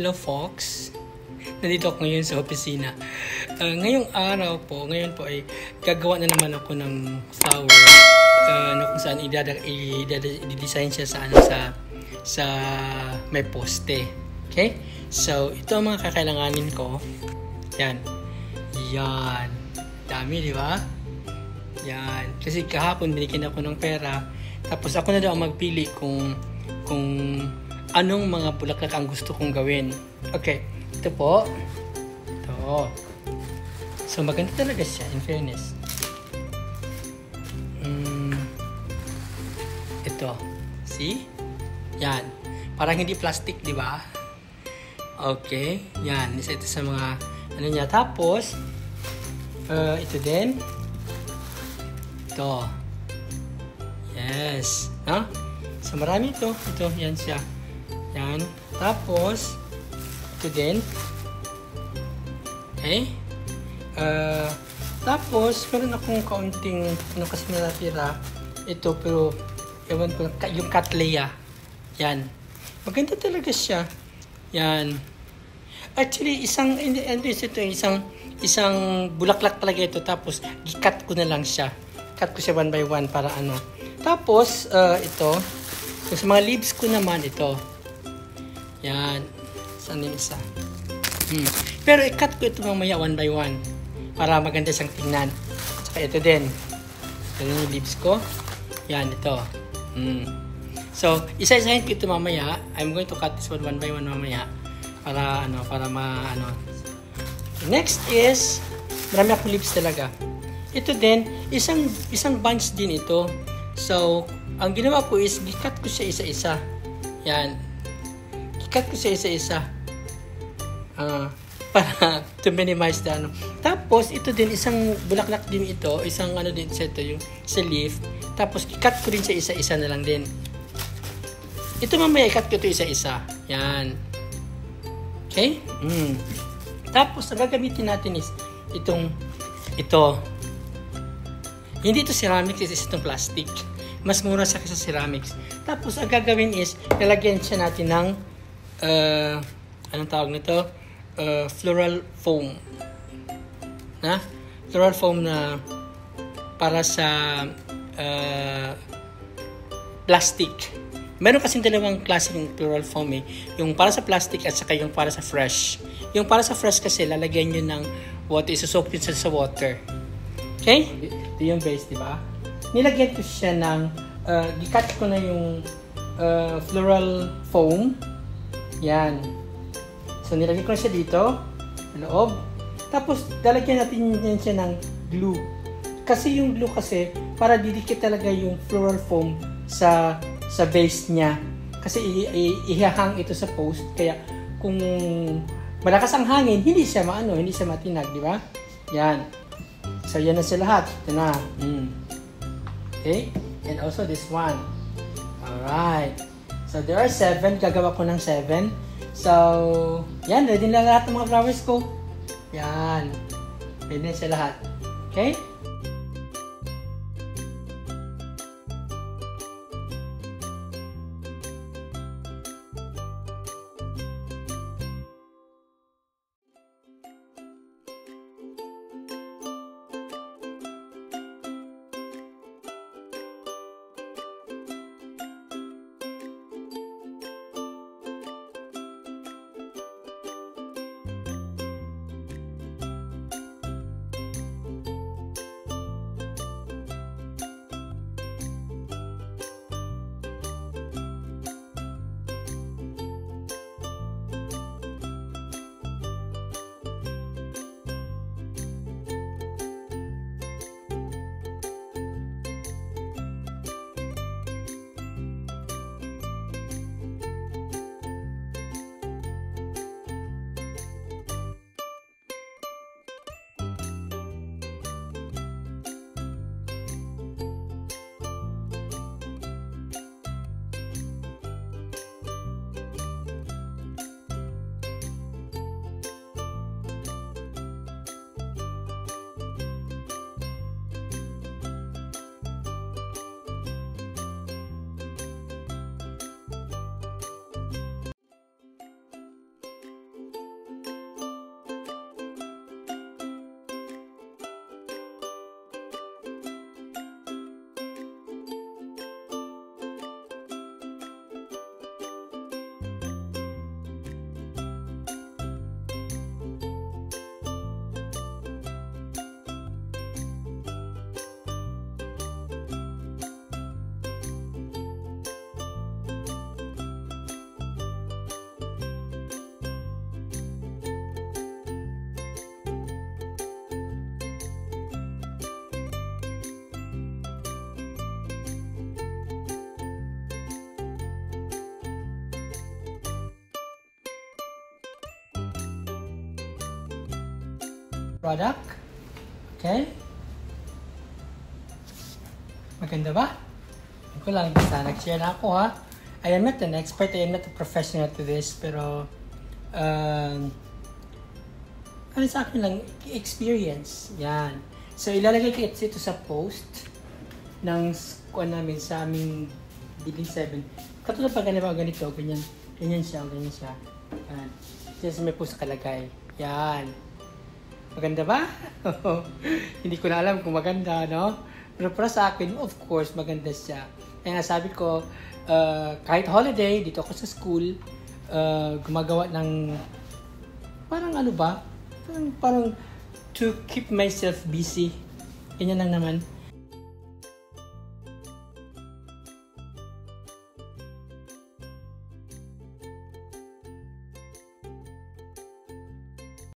Hello Fox. Nandito ako ngayon sa opisina. Ngayong araw po, ngayon po ay gagawa na naman ako ng flower na kung saan i-design siya sa may poste. Okay? So, ito ang mga kakailanganin ko. Yan. Yan. Dami, di ba? Yan. Kasi kahapon binigyan ako ng pera. Tapos ako na daw ang magpili kung anong mga bulaklak ang gusto kong gawin. Okay. Ito po. Ito. So, maganda talaga siya, in fairness. Ito. See? Yan. Parang hindi plastic, di ba? Okay. Yan. Isa ito sa mga ano niya. Tapos, ito din. Ito. Yes. No? So, marami ito. Ito. Yan siya. Yan. Tapos, ito din. Okay. Tapos, meron akong kaunting ano kasi natira. Ito, pero ewan ko, yung Cattleya. Yan. Maganda talaga siya. Yan. Actually, isang bulaklak talaga ito. Tapos, i-cut ko na lang siya. Cut ko siya one by one para ano. Tapos, ito. So, sa mga leaves ko naman, ito. Yan. Saan yung isa? Pero i-cut ko ito mamaya one by one. Para maganda siyang tingnan. Saka ito din. Ito yung leaves ko. Yan, ito. So, isa-isahin ko ito mamaya. I'm going to cut this one by one mamaya. Para Next is, marami akong leaves talaga. Ito din, isang bunch din ito. So, ang ginawa ko is, i-cut ko siya isa-isa. Yan. I-cut ko siya isa-isa. Para to minimize the ano. Tapos, ito din, isang bulaklak din ito. Isang ano din sa ito, yung sa leaf. Tapos, i-cut ko rin siya isa-isa na lang din. Ito mamaya, i-cut ko ito isa-isa. Yan. Okay? Tapos, ang gagamitin natin is ito. Hindi ito ceramics, itong plastic. Mas mura sa kaysa ceramics. Tapos, ang gagawin is, lalagyan siya natin ng, anong tawag nito? Floral foam. Floral foam na para sa plastic. Meron kasing dalawang klaseng floral foam eh. Yung para sa plastic at saka yung para sa fresh. Yung para sa fresh kasi lalagyan nyo ng water, isusok yun sa water. Okay? Ito yung base, di ba? Nilagyan ko siya ng, di-cut ko na yung floral foam. Yan. So, nilagyan ko na siya dito, sa loob. Tapos, lalagyan natin yan siya ng glue. Kasi yung glue kasi, para didikit talaga yung floral foam sa base niya. Kasi ihahang ito sa post. Kaya, kung malakas ang hangin, hindi siya matinag, di ba? Yan. So, yan na siya lahat. Ito na. Okay? And also this one. Alright. So, there are 7. Gagawa ko ng 7. So, yan. Ready na lahat ng mga flowers ko. Yan. Ready na siya lahat. Okay? product. Okay? Maganda ba? Hindi ko lang, basta nag-share na ako ha. I am not an expert, I am not a professional to this, pero ano sa akin lang, experience. Yan. So, ilalagay ko ito sa post ng kuha namin sa aming Building 7. Katulad pag ganito, ganyan. Ganyan siya. Yan. Kasi may post nakalagay. Yan. Maganda ba? Hindi ko na alam kung maganda, no? Pero para sa akin, of course, maganda siya. Kaya nga sabi ko, kahit holiday, dito ako sa school, gumagawa ng, parang ano ba? Parang to keep myself busy. Ganyan lang naman.